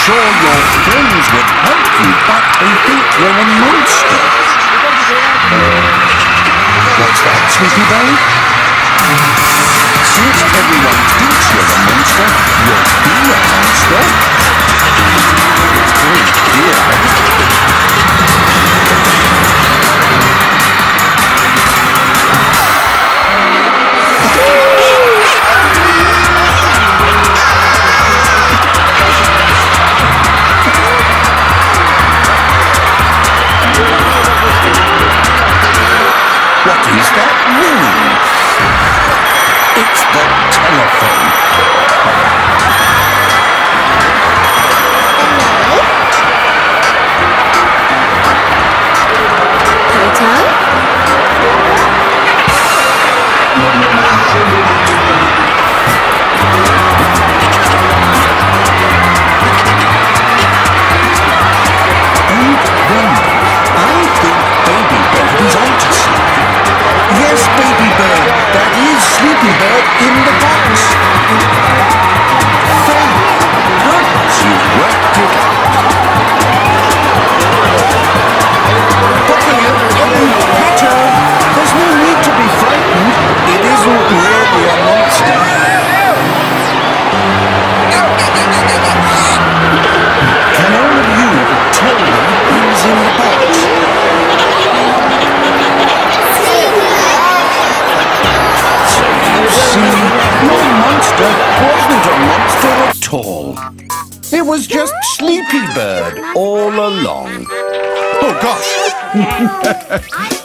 sure your friends would help you, but they think you're a monster. What's that, Sleepy Bird? Since everyone thinks you're a monster, you'll be a monster. Oh dear. What is that ringing? It's the telephone. Playtime? And then, I think Baby Bird is onto something. Yes, Baby Bird, that is Sleepy Bird in the box. Thank goodness you've worked it out. Buckingham, Peter, there's no need to be frightened. It isn't really a monster. Can all of you tell me who's in the box? See, your monster wasn't a monster at all. It was just Sleepy Bird all along. Oh, gosh.